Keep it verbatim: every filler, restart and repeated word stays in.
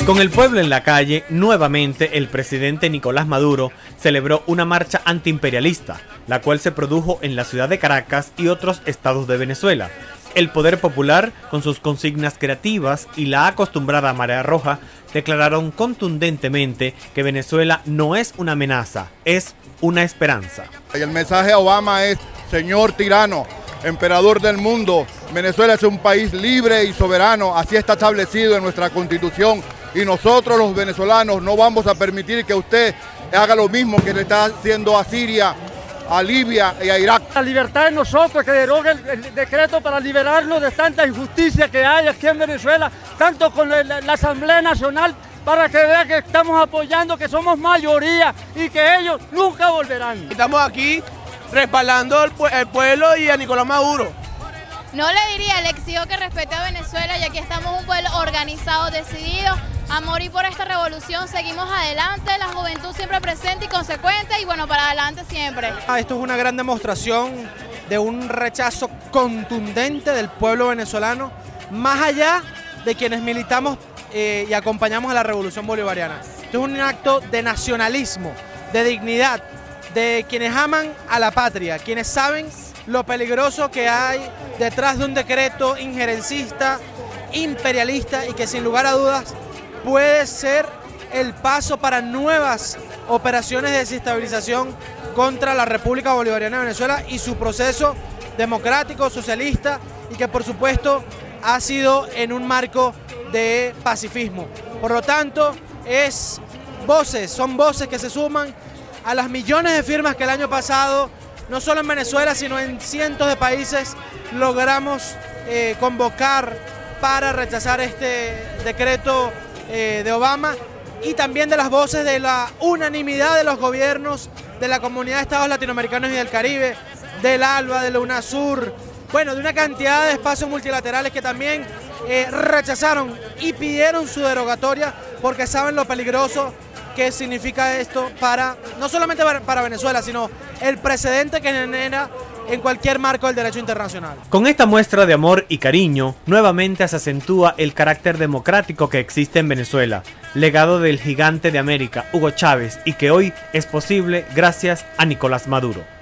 Con el pueblo en la calle, nuevamente el presidente Nicolás Maduro celebró una marcha antiimperialista, la cual se produjo en la ciudad de Caracas y otros estados de Venezuela. El poder popular, con sus consignas creativas y la acostumbrada marea roja, declararon contundentemente que Venezuela no es una amenaza, es una esperanza. Y el mensaje a Obama es: señor tirano, emperador del mundo, Venezuela es un país libre y soberano, así está establecido en nuestra Constitución, y nosotros los venezolanos no vamos a permitir que usted haga lo mismo que le está haciendo a Siria, a Libia y a Irak. La libertad de nosotros, que derogue el, el decreto para liberarnos de tanta injusticia que hay aquí en Venezuela, tanto con la, la Asamblea Nacional, para que vea que estamos apoyando, que somos mayoría y que ellos nunca volverán. Estamos aquí respaldando al el pueblo y a Nicolás Maduro. No le diría, le exijo que respete a Venezuela, y aquí estamos un pueblo organizado, decidido a morir por esta revolución. Seguimos adelante, la juventud siempre presente y consecuente, y bueno, para adelante siempre. Esto es una gran demostración de un rechazo contundente del pueblo venezolano, más allá de quienes militamos eh, y acompañamos a la revolución bolivariana. Esto es un acto de nacionalismo, de dignidad, de quienes aman a la patria, quienes saben lo peligroso que hay detrás de un decreto injerencista, imperialista, y que sin lugar a dudas puede ser el paso para nuevas operaciones de desestabilización contra la República Bolivariana de Venezuela y su proceso democrático, socialista, y que por supuesto ha sido en un marco de pacifismo. Por lo tanto, es voces, son voces que se suman a las millones de firmas que el año pasado, no solo en Venezuela, sino en cientos de países, logramos eh, convocar para rechazar este decreto eh, de Obama, y también de las voces de la unanimidad de los gobiernos de la Comunidad de Estados Latinoamericanos y del Caribe, del ALBA, de la UNASUR, bueno, de una cantidad de espacios multilaterales que también eh, rechazaron y pidieron su derogatoria, porque saben lo peligroso que significa esto para, no solamente para Venezuela, sino el precedente que genera en cualquier marco del derecho internacional. Con esta muestra de amor y cariño, nuevamente se acentúa el carácter democrático que existe en Venezuela, legado del gigante de América, Hugo Chávez, y que hoy es posible gracias a Nicolás Maduro.